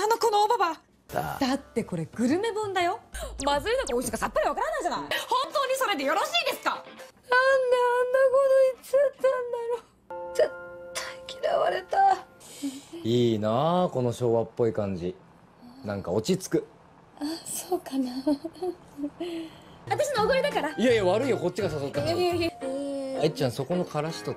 なのこのおばば。 だだってこれグルメ本だよ。まずいのか美味しいのかさっぱりわからないじゃない。本当にそれでよろしいですか。なんであんなこと言っちゃったんだろう。絶対嫌われた。 いいなあ、この昭和っぽい感じ。なんか落ち着く。 そうかな。私のおごりだから。 いやいや、悪いよ、こっちが誘ったから。 いやあいちゃん、そこのからしとって。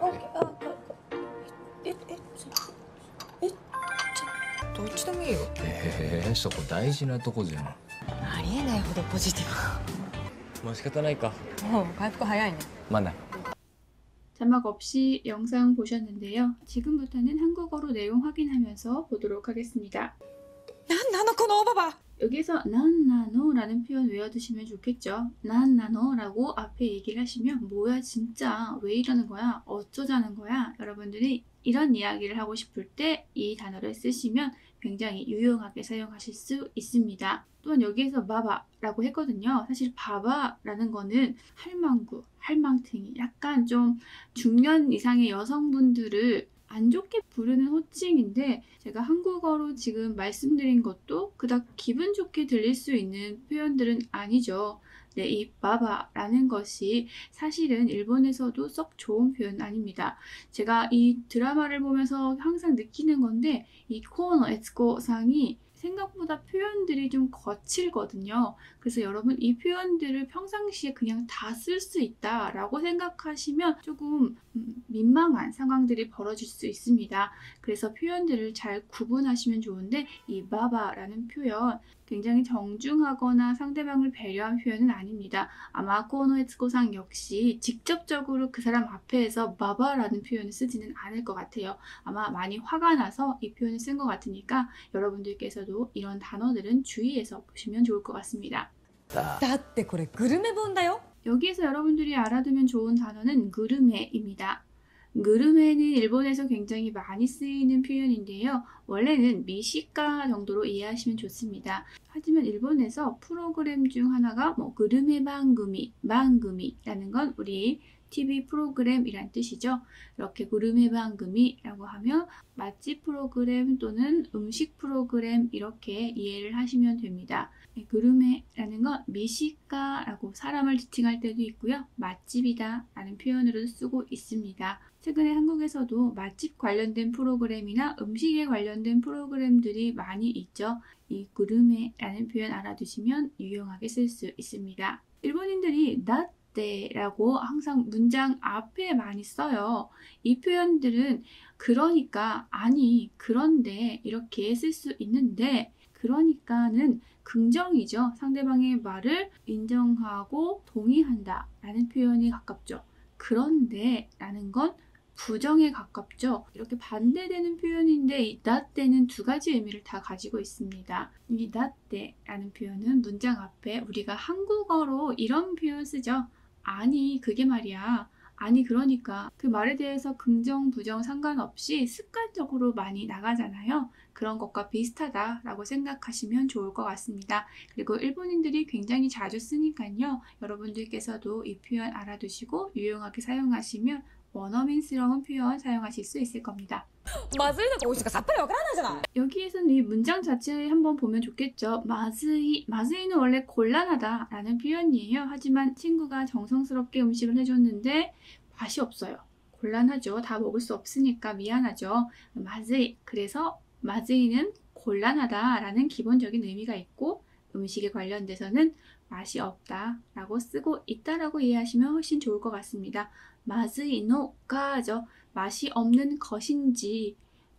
どっちでもいいよ。 そこ大事なとこじゃん。 ありえないほどポジティまあ仕方ないか。 ブ。もう回復早いね。 まあな。 자막 없이 영상 보셨는데요. 지금부터는 한국어로 내용 확인하면서 보도록 하겠습니다. なんなのこのおばば。 여기서 난나노라는 표현 외워두시면 좋겠죠. 난나노라고 앞에 얘기를 하시면 뭐야 진짜 왜 이러는 거야 어쩌자는 거야 여러분들이 이런 이야기를 하고 싶을 때 이 단어를 쓰시면 굉장히 유용하게 사용하실 수 있습니다. 또한 여기에서 바바라고 했거든요. 사실 바바라는 거는 할망구, 할망탱이 약간 좀 중년 이상의 여성분들을 안 좋게 부르는 호칭인데 제가 한국어로 지금 말씀드린 것도 그닥 기분 좋게 들릴 수 있는 표현들은 아니죠. 네, 이 바바라는 것이 사실은 일본에서도 썩 좋은 표현 아닙니다. 제가 이 드라마를 보면서 항상 느끼는 건데 이 코너 에츠코 상이 생각보다 표현들이 좀 거칠거든요. 그래서 여러분 이 표현들을 평상시에 그냥 다 쓸 수 있다라고 생각하시면 조금 민망한 상황들이 벌어질 수 있습니다. 그래서 표현들을 잘 구분하시면 좋은데 이 바바라는 표현 굉장히 정중하거나 상대방을 배려한 표현은 아닙니다. 아마 코노에츠코상 역시 직접적으로 그 사람 앞에서 바바라는 표현을 쓰지는 않을 것 같아요. 아마 많이 화가 나서 이 표현을 쓴 것 같으니까 여러분들께서도 이런 단어들은 주의해서 보시면 좋을 것 같습니다. だってこれグルメ本だよ。 여기에서 여러분들이 알아두면 좋은 단어는 그르메입니다. 그르메는 일본에서 굉장히 많이 쓰이는 표현인데요. 원래는 미식가 정도로 이해하시면 좋습니다. 하지만 일본에서 프로그램 중 하나가 그르메 방금이라는 건 우리 TV 프로그램이란 뜻이죠. 이렇게 그르메 방금이라고 하면 맛집 프로그램 또는 음식 프로그램 이렇게 이해를 하시면 됩니다. 그르메라는 건 미식가라고 사람을 지칭할 때도 있고요. 맛집이다 라는 표현으로도 쓰고 있습니다. 최근에 한국에서도 맛집 관련된 프로그램이나 음식에 관련된 프로그램들이 많이 있죠. 이 그르메라는 표현 알아두시면 유용하게 쓸 수 있습니다. 일본인들이 라고 항상 문장 앞에 많이 써요. 이 표현들은 그러니까, 아니, 그런데 이렇게 쓸 수 있는데 그러니까는 긍정이죠. 상대방의 말을 인정하고 동의한다 라는 표현이 가깝죠. 그런데 라는 건 부정에 가깝죠. 이렇게 반대되는 표현인데 이 나때는 두 가지 의미를 다 가지고 있습니다. 이 나때라는 표현은 문장 앞에 우리가 한국어로 이런 표현 쓰죠. 아니 그게 말이야. 아니 그러니까 그 말에 대해서 긍정 부정 상관없이 습관적으로 많이 나가잖아요. 그런 것과 비슷하다라고 생각하시면 좋을 것 같습니다. 그리고 일본인들이 굉장히 자주 쓰니까요. 여러분들께서도 이 표현 알아두시고 유용하게 사용하시면 원어민스러운 표현 사용하실 수 있을 겁니다. まずいのか美味しいのかさっぱりわからないじゃない。 여기에서는 이 문장 자체에 한번 보면 좋겠죠. 마즈이, 마즈이는 원래 곤란하다 라는 표현이에요. 하지만 친구가 정성스럽게 음식을 해줬는데 맛이 없어요. 곤란하죠. 다 먹을 수 없으니까 미안하죠. 마즈이, 그래서 마즈이는 곤란하다 라는 기본적인 의미가 있고 음식에 관련돼서는 맛이 없다 라고 쓰고 있다라고 이해하시면 훨씬 좋을 것 같습니다. 마즈이노가죠. 맛이 없는 것인지,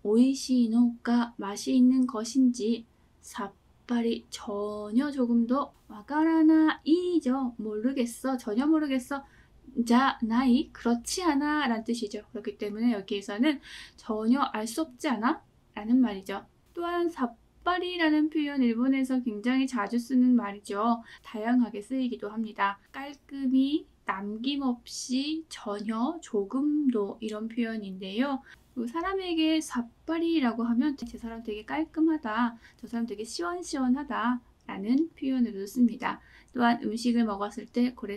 오이시노가 맛이 있는 것인지, 사파리 전혀 조금도 와가라나이죠. 모르겠어, 전혀 모르겠어. 자, 나이 그렇지 않아 라는 뜻이죠. 그렇기 때문에 여기에서는 전혀 알 수 없지 않아? 라는 말이죠. 또한 사파리라는 표현 일본에서 굉장히 자주 쓰는 말이죠. 다양하게 쓰이기도 합니다. 깔끔히, 남김없이, 전혀, 조금도 이런 표현인데요. 사람에게 사파리라고 하면 저 사람 되게 깔끔하다, 저 사람 되게 시원시원하다 라는 표현으로 씁니다. 또한 음식을 먹었을 때 고래 사파리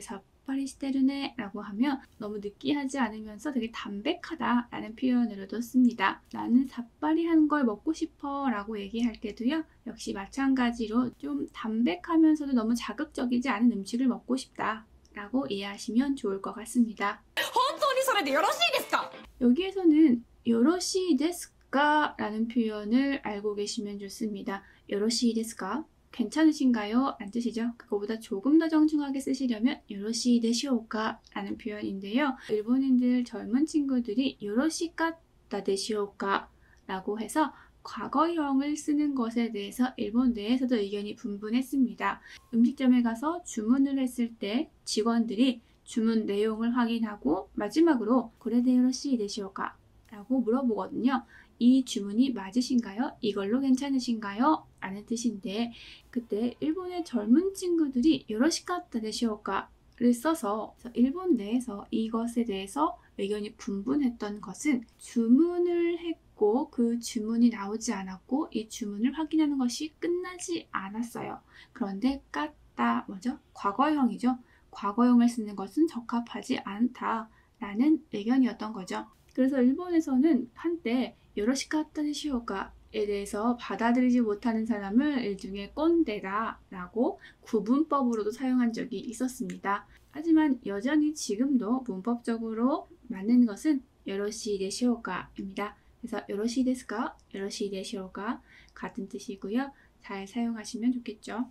사파리 시테르네 라고 하면 너무 느끼하지 않으면서 되게 담백하다 라는 표현으로도 씁니다. 나는 사파리한 걸 먹고 싶어 라고 얘기할 때도요. 역시 마찬가지로 좀 담백하면서도 너무 자극적이지 않은 음식을 먹고 싶다 라고 이해하시면 좋을 것 같습니다. 本当にそれでよろしいですか? 여기에서는 요로시 데스까 라는 표현을 알고 계시면 좋습니다. 요로시 데스까? 괜찮으신가요? 라는 뜻이죠. 그거보다 조금 더 정중하게 쓰시려면 요로시 데시오까 라는 표현인데요. 일본인들 젊은 친구들이 요로시까다 데시오까 라고 해서 과거형을 쓰는 것에 대해서 일본 내에서도 의견이 분분했습니다. 음식점에 가서 주문을 했을 때 직원들이 주문 내용을 확인하고 마지막으로 고레데 요로시 데시오까 라고 물어보거든요. 이 주문이 맞으신가요? 이걸로 괜찮으신가요? 라는 뜻인데 그때 일본의 젊은 친구들이 요로시카타 데시오까를 써서 일본 내에서 이것에 대해서 의견이 분분했던 것은 주문을 했고 그 주문이 나오지 않았고 이 주문을 확인하는 것이 끝나지 않았어요. 그런데 까따 뭐죠? 과거형이죠. 과거형을 쓰는 것은 적합하지 않다라는 의견이었던 거죠. 그래서 일본에서는 한때 요로시카타 데시오까에 대해서 받아들이지 못하는 사람을 일종의 꼰대다 라고 구분법으로도 사용한 적이 있었습니다. 하지만 여전히 지금도 문법적으로 맞는 것은 요로시 데시오까입니다. 그래서 요로시 데스까, 요로시 데시오까 같은 뜻이고요. 잘 사용하시면 좋겠죠.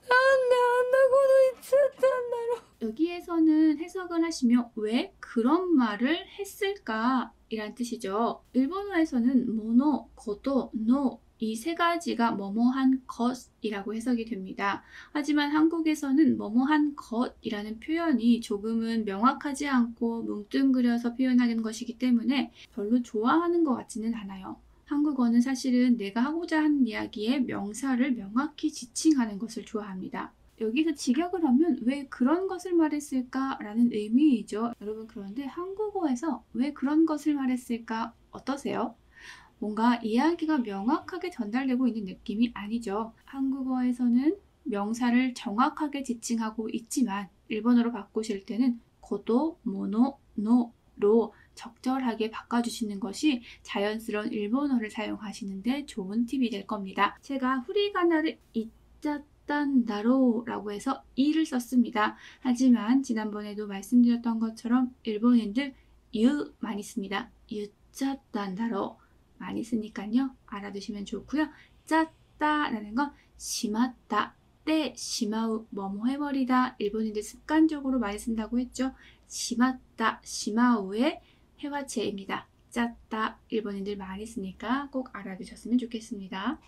여기에서는 해석을 하시면 왜 그런 말을 했을까? 이란 뜻이죠. 일본어에서는 모노, 고도, 노 이 세 가지가 뭐뭐한 것이라고 해석이 됩니다. 하지만 한국에서는 뭐뭐한 것이라는 표현이 조금은 명확하지 않고 뭉뚱그려서 표현하는 것이기 때문에 별로 좋아하는 것 같지는 않아요. 한국어는 사실은 내가 하고자 하는 이야기의 명사를 명확히 지칭하는 것을 좋아합니다. 여기서 직역을 하면 왜 그런 것을 말했을까? 라는 의미이죠. 여러분 그런데 한국어에서 왜 그런 것을 말했을까? 어떠세요? 뭔가 이야기가 명확하게 전달되고 있는 느낌이 아니죠. 한국어에서는 명사를 정확하게 지칭하고 있지만 일본어로 바꾸실 때는 고도, 모노, 노로 적절하게 바꿔주시는 것이 자연스러운 일본어를 사용하시는데 좋은 팁이 될 겁니다. 제가 후리가나를 이짜딴다로 라고 해서 이를 썼습니다. 하지만 지난번에도 말씀드렸던 것처럼 일본인들 유 많이 씁니다. 유짜딴다로 많이 쓰니까요. 알아두시면 좋고요. 짰다라는 건 심았다, 때, 심아우, 뭐뭐 해버리다. 일본인들 습관적으로 많이 쓴다고 했죠. 심았다, 심아우의 회화체입니다. 짰다, 일본인들 많이 쓰니까 꼭 알아두셨으면 좋겠습니다.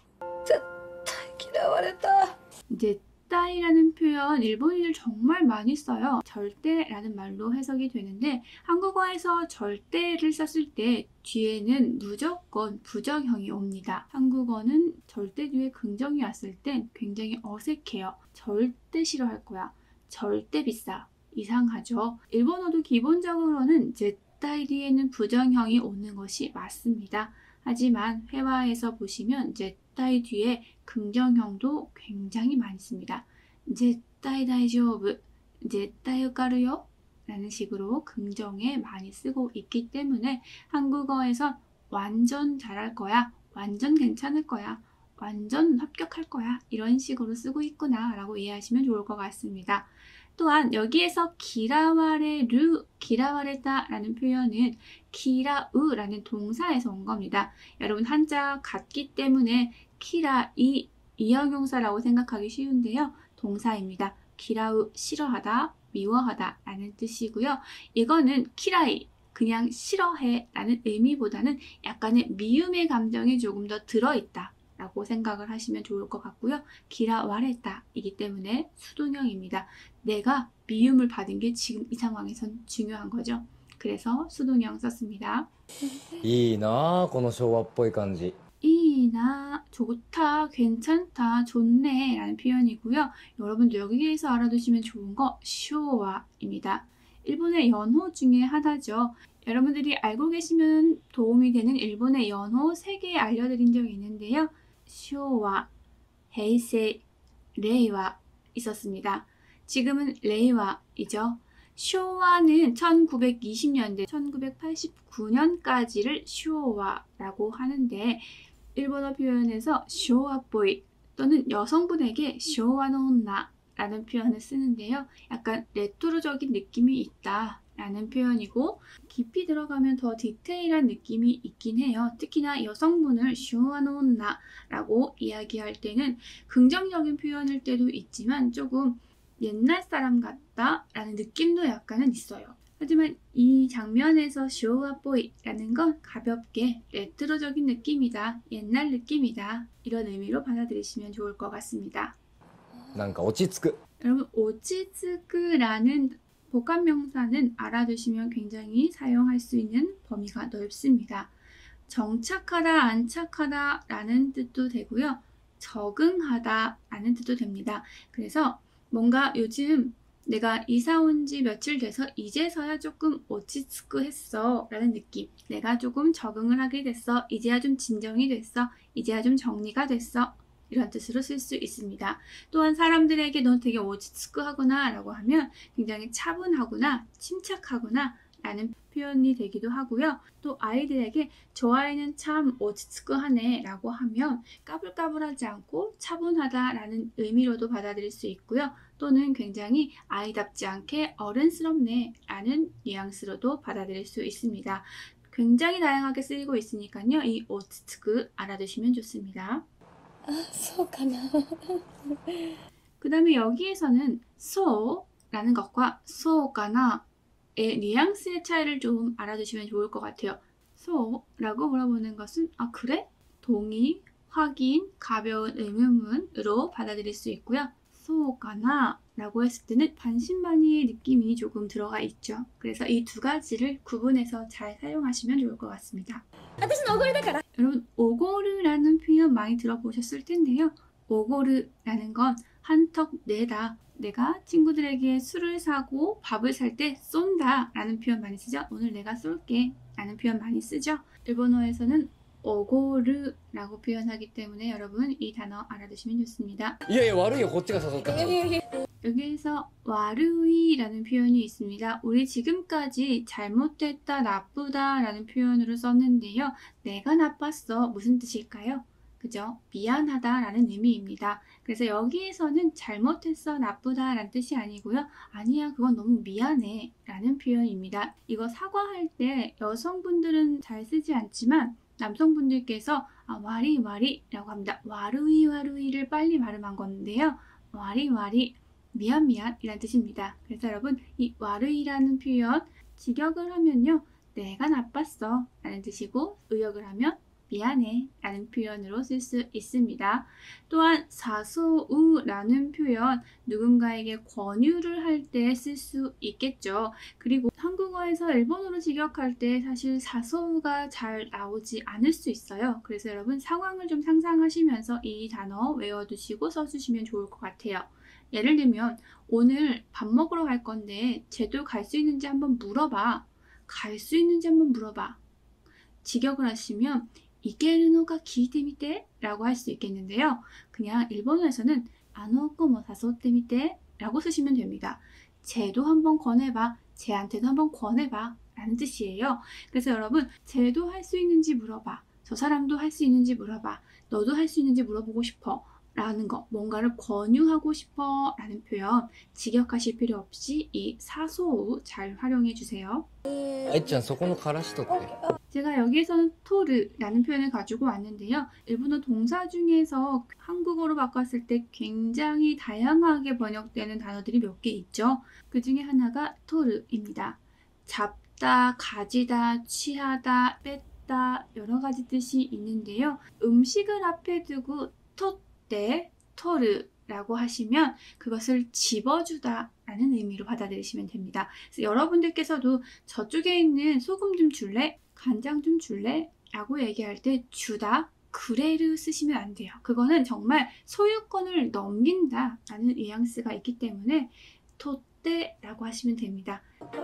이제 따이라는 표현 일본인들 정말 많이 써요. 절대라는 말로 해석이 되는데 한국어에서 절대를 썼을 때 뒤에는 무조건 부정형이 옵니다. 한국어는 절대 뒤에 긍정이 왔을 땐 굉장히 어색해요. 절대 싫어할 거야. 절대 비싸. 이상하죠. 일본어도 기본적으로는 제따이 뒤에는 부정형이 오는 것이 맞습니다. 하지만 회화에서 보시면 제따이 뒤에 긍정형도 굉장히 많이 씁니다. 제따이 다이조브, 제따이 우카르요 라는 식으로 긍정에 많이 쓰고 있기 때문에 한국어에서 완전 잘할 거야, 완전 괜찮을 거야, 완전 합격할 거야 이런 식으로 쓰고 있구나 라고 이해하시면 좋을 것 같습니다. 또한 여기에서 기라와레르, 기라와레다 라는 표현은 기라우 라는 동사에서 온 겁니다. 여러분 한자 같기 때문에 키라, 이형용사라고 생각하기 쉬운데요. 동사입니다. 기라우, 싫어하다, 미워하다 라는 뜻이고요. 이거는 키라이, 그냥 싫어해 라는 의미보다는 약간의 미움의 감정이 조금 더 들어있다 라고 생각을 하시면 좋을 것 같고요. 기라와레다 이기 때문에 수동형입니다. 내가 미움을 받은 게 지금 이 상황에선 중요한 거죠. 그래서 수동형 썼습니다. いいなあこの昭和っぽい感じ 이나, 좋다, 괜찮다, 좋네 라는 표현이고요. 여러분도 여기에서 알아두시면 좋은 거 쇼와입니다. 일본의 연호 중에 하나죠. 여러분들이 알고 계시면 도움이 되는 일본의 연호 3개 알려드린 적이 있는데요. 쇼와, 헤이세, 레이와 있었습니다. 지금은 레이와이죠. 쇼와는 1920년대, 1989년까지를 쇼와라고 하는데 일본어 표현에서 쇼와보이 또는 여성분에게 쇼와노온나라는 표현을 쓰는데요. 약간 레트로적인 느낌이 있다 라는 표현이고 깊이 들어가면 더 디테일한 느낌이 있긴 해요. 특히나 여성분을 쇼와노온나라고 이야기할 때는 긍정적인 표현일 때도 있지만 조금 옛날 사람 같다 라는 느낌도 약간은 있어요. 하지만 이 장면에서 쇼와보이라는 건 가볍게 레트로적인 느낌이다, 옛날 느낌이다 이런 의미로 받아들이시면 좋을 것 같습니다. なんか落ち着く 여러분 오치츠크라는 복합명사는 알아두시면 굉장히 사용할 수 있는 범위가 넓습니다. 정착하다, 안착하다 라는 뜻도 되고요. 적응하다 라는 뜻도 됩니다. 그래서 뭔가 요즘 내가 이사 온 지 며칠 돼서 이제서야 조금 오치츠크 했어 라는 느낌. 내가 조금 적응을 하게 됐어. 이제야 좀 진정이 됐어. 이제야 좀 정리가 됐어. 이런 뜻으로 쓸 수 있습니다. 또한 사람들에게 넌 되게 오치츠크 하구나 라고 하면 굉장히 차분하구나, 침착하구나 라는 표현이 되기도 하고요. 또 아이들에게 저 아이는 참 오치츠크 하네 라고 하면 까불까불하지 않고 차분하다 라는 의미로도 받아들일 수 있고요. 또는 굉장히 아이답지 않게 어른스럽네 라는 뉘앙스로도 받아들일 수 있습니다. 굉장히 다양하게 쓰이고 있으니까요. 이 오치츠크 알아두시면 좋습니다. そうかな 그 다음에 여기에서는 소라는 것과 소가나의 뉘앙스의 차이를 좀 알아두시면 좋을 것 같아요. 소라고 물어보는 것은 아 그래? 동의, 확인, 가벼운 의문문으로 받아들일 수 있고요. 소가나 라고 했을 때는 반신반의의 느낌이 조금 들어가 있죠. 그래서 이 두 가지를 구분해서 잘 사용하시면 좋을 것 같습니다. 私のおごりだから 여러분 오고르라는 표현 많이 들어보셨을 텐데요. 오고르라는 건 한턱 내다. 내가 친구들에게 술을 사고 밥을 살 때 쏜다 라는 표현 많이 쓰죠. 오늘 내가 쏠게 라는 표현 많이 쓰죠. 일본어에서는 오고르라고 표현하기 때문에 여러분 이 단어 알아두시면 좋습니다. いやいや悪いよこっちが誘ったから 여기에서 와르이라는 표현이 있습니다. 우리 지금까지 잘못됐다, 나쁘다 라는 표현으로 썼는데요. 내가 나빴어 무슨 뜻일까요? 그죠? 미안하다 라는 의미입니다. 그래서 여기에서는 잘못했어, 나쁘다 라는 뜻이 아니고요. 아니야, 그건 너무 미안해 라는 표현입니다. 이거 사과할 때 여성분들은 잘 쓰지 않지만 남성분들께서 와리 라고 합니다. 와루이를 빨리 발음한 건데요. 와리 미안 이란 뜻입니다. 그래서 여러분 이 와르이라는 표현 직역을 하면요. 내가 나빴어 라는 뜻이고 의역을 하면 미안해 라는 표현으로 쓸 수 있습니다. 또한 사소우라는 표현 누군가에게 권유를 할 때 쓸 수 있겠죠. 그리고 한국어에서 일본어로 직역할 때 사실 사소우가 잘 나오지 않을 수 있어요. 그래서 여러분 상황을 좀 상상하시면서 이 단어 외워두시고 써주시면 좋을 것 같아요. 예를 들면 오늘 밥 먹으러 갈 건데 쟤도 갈 수 있는지 한번 물어봐. 갈 수 있는지 한번 물어봐. 직역을 하시면 이케르노가 기이테미테 라고 할 수 있겠는데요. 그냥 일본어에서는 아노코 모 사소테미테 라고 쓰시면 됩니다. 쟤도 한번 권해봐. 쟤한테도 한번 권해봐 라는 뜻이에요. 그래서 여러분 쟤도 할 수 있는지 물어봐. 저 사람도 할 수 있는지 물어봐. 너도 할 수 있는지 물어보고 싶어 라는 거, 뭔가를 권유하고 싶어 라는 표현 직역하실 필요 없이 이 사소우 잘 활용해 주세요. あいちゃんそこのからしとって 제가 여기에서는 토르라는 표현을 가지고 왔는데요. 일본어 동사 중에서 한국어로 바꿨을 때 굉장히 다양하게 번역되는 단어들이 몇 개 있죠. 그 중에 하나가 토르입니다. 잡다, 가지다, 취하다, 뺐다 여러 가지 뜻이 있는데요. 음식을 앞에 두고 토때, 토르라고 하시면 그것을 집어주다 라는 의미로 받아들이시면 됩니다. 그래서 여러분들께서도 저쪽에 있는 소금 좀 줄래? 간장 좀 줄래? 라고 얘기할 때 주다, 그래를 쓰시면 안 돼요. 그거는 정말 소유권을 넘긴다 라는 뉘앙스가 있기 때문에 토떼라고 하시면 됩니다.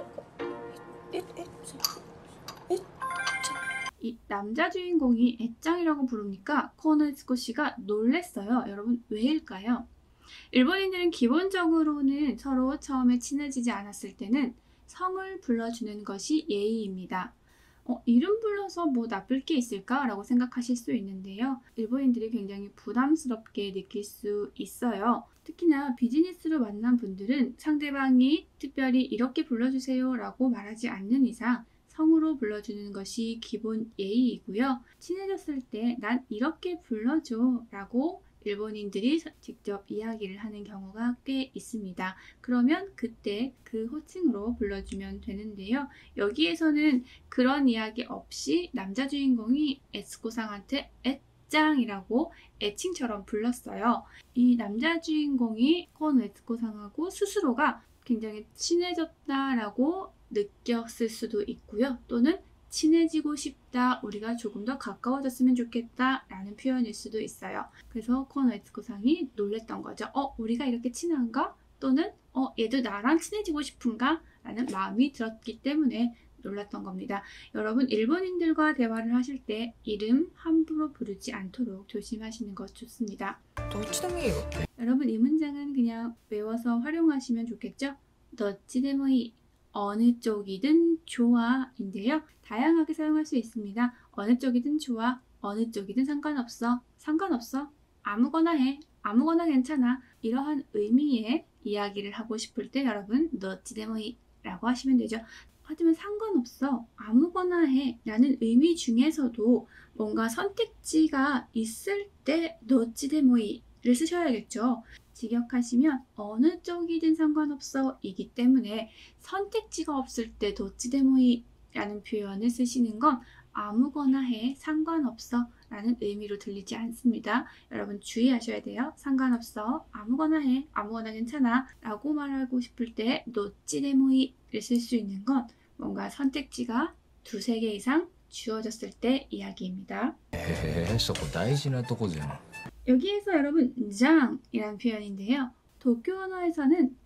이 남자 주인공이 애짱이라고 부르니까 코네츠코 씨가 놀랬어요. 여러분 왜일까요? 일본인들은 기본적으로는 서로 처음에 친해지지 않았을 때는 성을 불러주는 것이 예의입니다. 이름 불러서 뭐 나쁠 게 있을까? 라고 생각하실 수 있는데요. 일본인들이 굉장히 부담스럽게 느낄 수 있어요. 특히나 비즈니스로 만난 분들은 상대방이 특별히 이렇게 불러주세요 라고 말하지 않는 이상 성으로 불러주는 것이 기본 예의이고요. 친해졌을 때 난 이렇게 불러줘 라고 일본인들이 직접 이야기를 하는 경우가 꽤 있습니다. 그러면 그때 그 호칭으로 불러주면 되는데요. 여기에서는 그런 이야기 없이 남자 주인공이 에스코상한테 짱이라고 애칭처럼 불렀어요. 이 남자 주인공이 건 에스코상하고 스스로가 굉장히 친해졌다라고 느꼈을 수도 있고요. 또는 친해지고 싶다, 우리가 조금 더 가까워졌으면 좋겠다 라는 표현일 수도 있어요. 그래서 건 에스코상이 놀랬던 거죠. 우리가 이렇게 친한가? 또는 얘도 나랑 친해지고 싶은가? 라는 마음이 들었기 때문에 놀랐던 겁니다. 여러분, 일본인들과 대화를 하실 때 이름 함부로 부르지 않도록 조심하시는 것 좋습니다. 여러분, 이 문장은 그냥 외워서 활용하시면 좋겠죠? 너찌데모이, 어느 쪽이든 좋아 인데요. 다양하게 사용할 수 있습니다. 어느 쪽이든 좋아, 어느 쪽이든 상관없어, 상관없어, 아무거나 해, 아무거나 괜찮아. 이러한 의미의 이야기를 하고 싶을 때 여러분 너찌데모이 라고 하시면 되죠. 하지만 상관없어, 아무거나 해 라는 의미 중에서도 뭔가 선택지가 있을 때 너찌데모이를 쓰셔야겠죠. 직역하시면 어느 쪽이든 상관없어 이기 때문에 선택지가 없을 때 도치데모이 라는 표현을 쓰시는 건 아무거나 해, 상관없어 라는 의미로 들리지 않습니다. 여러분 주의하셔야 돼요. 상관없어, 아무거나 해, 아무거나 괜찮아 라고 말하고 싶을 때 도치데모이를 쓸 수 있는 건 뭔가 선택지가 두세 개 이상 주어졌을 때 이야기입니다. そこ大事なとこじゃん 여기에서 여러분 장이라는 표현인데요. 도쿄 언어에서는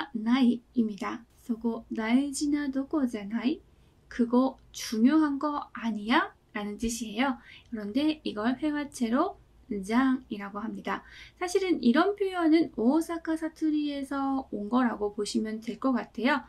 자나이입니다. そこ 大事な 도코잖아이. 그거 중요한 거 아니야? 라는 뜻이에요. 그런데 이걸 회화체로 장이라고 합니다. 사실은 이런 표현은 오사카 사투리에서 온 거라고 보시면 될 것 같아요.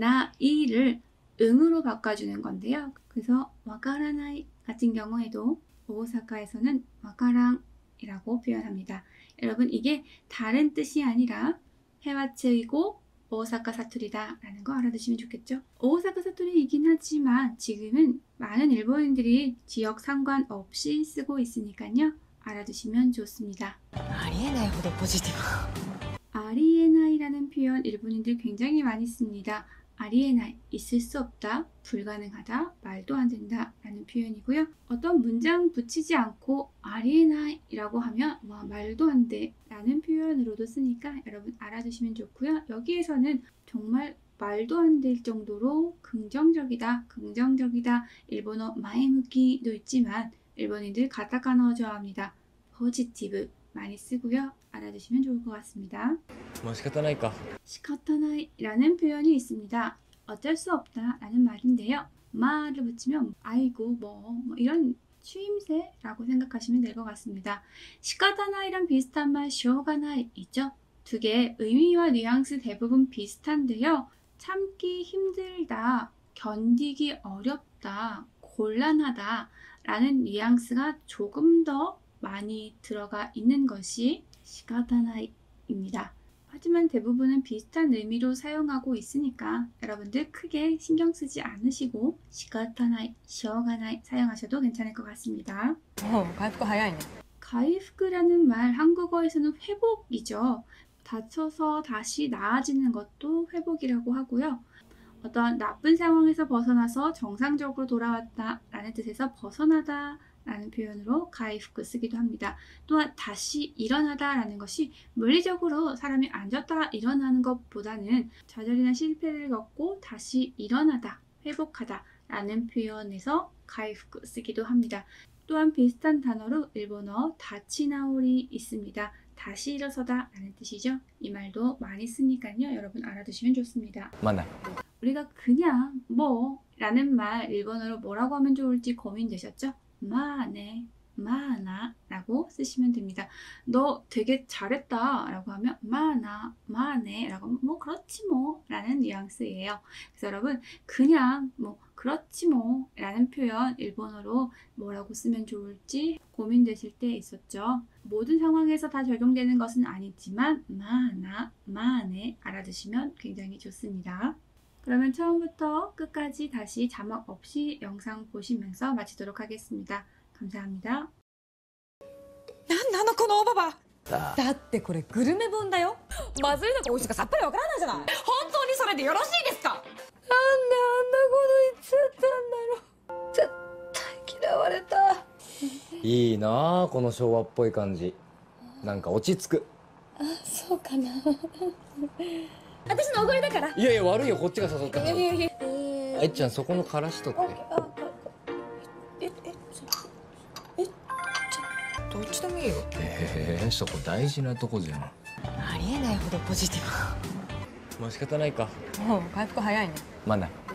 나이를 응으로 바꿔주는 건데요. 그래서 와카라나이 같은 경우에도 오사카에서는 와카랑 이라고 표현합니다. 여러분 이게 다른 뜻이 아니라 회화체이고 오사카 사투리다 라는 거 알아두시면 좋겠죠. 오사카 사투리이긴 하지만 지금은 많은 일본인들이 지역 상관없이 쓰고 있으니까요. 알아두시면 좋습니다. ありえないほどポジティブ。 아리에나이라는 표현 일본인들 굉장히 많이 씁니다. 아리에나이, 있을 수 없다, 불가능하다, 말도 안 된다 라는 표현이고요. 어떤 문장 붙이지 않고 아리에나이라고 하면 와 말도 안 돼 라는 표현으로도 쓰니까 여러분 알아두시면 좋고요. 여기에서는 정말 말도 안 될 정도로 긍정적이다, 일본어 마에무키도 있지만 일본인들 가타카나 좋아합니다. 포지티브 많이 쓰고요. 알아두시면 좋을 것 같습니다. まあ仕方ないか 시카타나이라는 표현이 있습니다. 어쩔 수 없다 라는 말인데요. 마를 붙이면 아이고 뭐 이런 추임새라고 생각하시면 될 것 같습니다. 시카타나이랑 비슷한 말 쇼가나이 있죠? 두 개 의미와 뉘앙스 대부분 비슷한데요. 참기 힘들다, 견디기 어렵다, 곤란하다 라는 뉘앙스가 조금 더 많이 들어가 있는 것이 시카타나이입니다. 하지만 대부분은 비슷한 의미로 사용하고 있으니까 여러분들 크게 신경 쓰지 않으시고 시카타나이, 시어가나이 사용하셔도 괜찮을 것 같습니다. もう回復早いね。 가이프크라는 말 한국어에서는 회복이죠. 다쳐서 다시 나아지는 것도 회복이라고 하고요. 어떤 나쁜 상황에서 벗어나서 정상적으로 돌아왔다 라는 뜻에서 벗어나다 라는 표현으로 가이프크 쓰기도 합니다. 또한 다시 일어나다 라는 것이 물리적으로 사람이 앉았다가 일어나는 것보다는 좌절이나 실패를 겪고 다시 일어나다, 회복하다 라는 표현에서 가이프크 쓰기도 합니다. 또한 비슷한 단어로 일본어 다치나오리 있습니다. 다시 일어서다 라는 뜻이죠. 이 말도 많이 쓰니까요. 여러분 알아두시면 좋습니다. 맞나 우리가 그냥 뭐 라는 말 일본어로 뭐라고 하면 좋을지 고민되셨죠? 마네, 마나 라고 쓰시면 됩니다. 너 되게 잘했다 라고 하면 마나, 마네 라고 하면 뭐 그렇지 뭐 라는 뉘앙스예요. 그래서 여러분 그냥 뭐 그렇지 뭐 라는 표현 일본어로 뭐라고 쓰면 좋을지 고민되실 때 있었죠. 모든 상황에서 다 적용되는 것은 아니지만 마나, 마네 알아두시면 굉장히 좋습니다. 그러면 처음부터 끝까지 다시 자막 없이 영상 보시면서 마치도록 하겠습니다. 감사합니다. なんなのこのおばばさあだってこれグルメ本だよまずいのか美味しいのかさっぱりわからないじゃない本当にそれでよろしいですかなんであんなこと言っちゃったんだろう絶対嫌われたいいなあこの昭和っぽい感じなんか落ち着くそうかな私のおごりだからいやいや悪いよこっちが誘ったからいやいやあいちゃんそこのからしとってどっちでもいいよそこ大事なとこじゃんありえないほどポジティまあ仕方ないかブもう回復早いねまあな